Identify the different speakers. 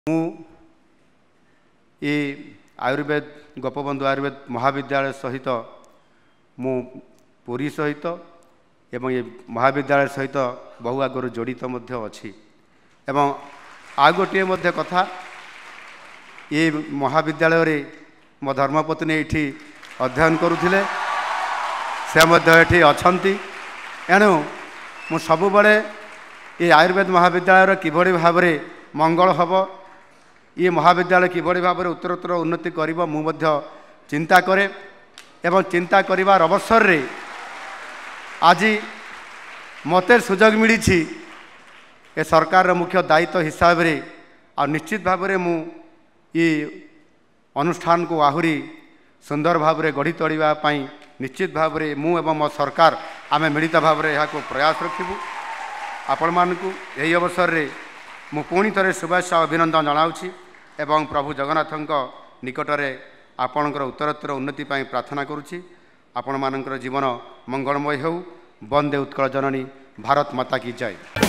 Speaker 1: ये आयुर्वेद गोपबंधु आयुर्वेद महाविद्यालय सहित मु पुरी सहित एवं ये महाविद्यालय सहित बहु आगुरी जड़ित अच्छी एवं आ गोटे कथा ये महाविद्यालय रे मो धर्मपत्नी ये अध्ययन करुले से अच्छी एणु मु सबुबले ये आयुर्वेद महाविद्यालय किभली भाव मंगल हम ये महाविद्यालय किभली भाव उत्तरोत्तर उन्नति कर चिंता करे एवं चिंता करिवार अवसर रे आज मते सुजोग मिली ए सरकार मुख्य दायित्व हिसाब रे आ निश्चित भाव में मु ये अनुष्ठान को आहुरी सुंदर भाव में गढ़ी तोड़ापी निश्चित भाव में मु एवं मो सरकार आमे मिलित भाव में यहाँ प्रयास रखिबू। आपण मानकु यही अवसर रे मु पुणी थे शुभेच्छा अभिनंदन जनाऊँगी एवं प्रभु जगन्नाथ निकटरे आपणकर उत्तरोत्तर उन्नति पाई प्रार्थना करुच्ची। आपण मानकर जीवन मंगलमय हो। वंदे उत्कल जननी भारत माता की जय।